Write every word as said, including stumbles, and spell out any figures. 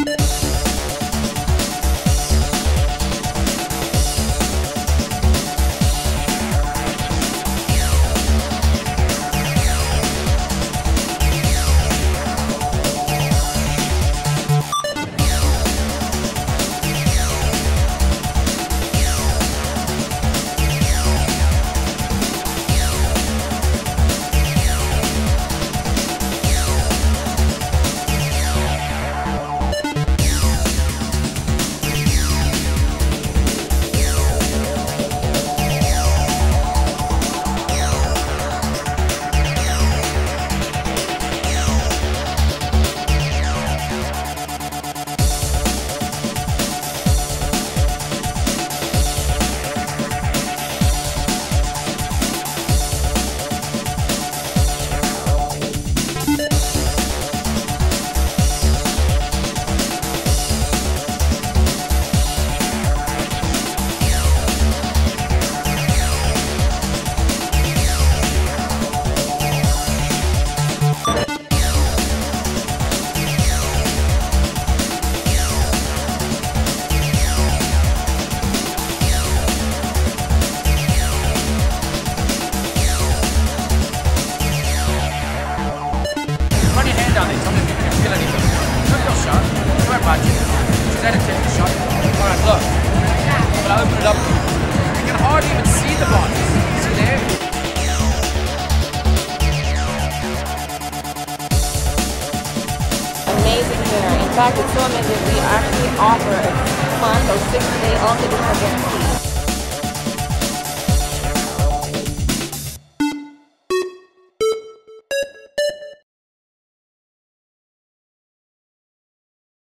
Down there, tell me if you can feel anything. Took your shot. Go ahead, Roger. She's had to take the shot. Alright, look. But I'll open it up. You can hardly even see the bond. See there? Amazing dinner. In fact, it's so amazing we actually offer a two month or six day all-day dinner guarantee.